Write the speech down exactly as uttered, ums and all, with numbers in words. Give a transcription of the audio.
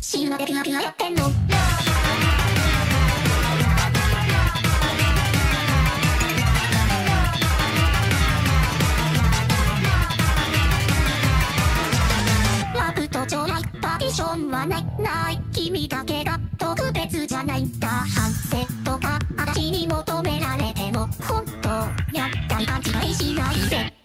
死ぬまでピュアピュアやってんの。ラブと将来パーティションはないない君だけが特別じゃないんだ。反省とか私に求められても本当やったり勘違いしないで。